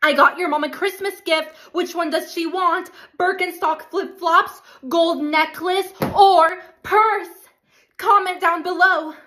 I got your mom a Christmas gift. Which one does she want? Birkenstock flip-flops, gold necklace, or purse? Comment down below.